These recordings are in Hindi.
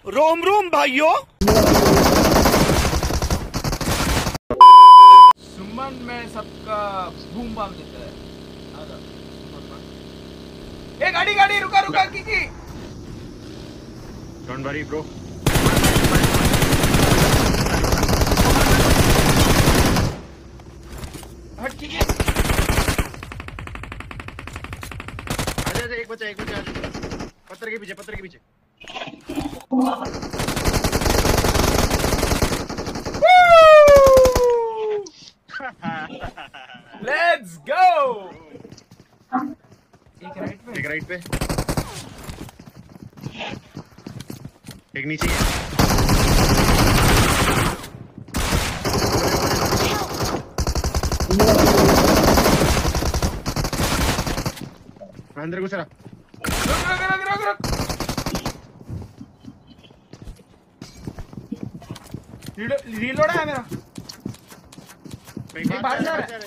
रोम रोम भाइयों। सुमन में सबका बूम बाम देता है। ए गाड़ी गाड़ी रुका रुका की डोंट वरी ब्रो। हट की आजा एक बचा आजा। पत्थर के पीछे लेट्स गो। एक राइट पे एक नीचे अंदर घुस रहा। रुक रीलोड है मेरा। बाहर जा रहा है।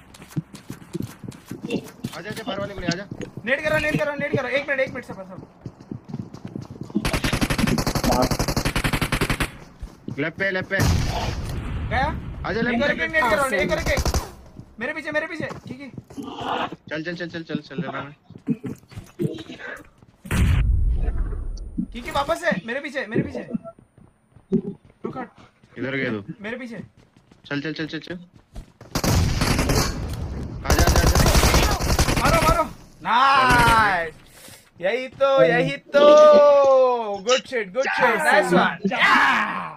आजा बाहर वाले को ले आजा। नेट कर रहा। एक मिनट से बस। लेफ्ट पे गया आजा। नेट करके मेरे पीछे ठीक है। चल रहा है। ठीक है वापस है मेरे पीछे रुक हट। इधर गया तू मेरे पीछे चल आजा मारो नाइस। यही तो गुड शिट नाइस वन।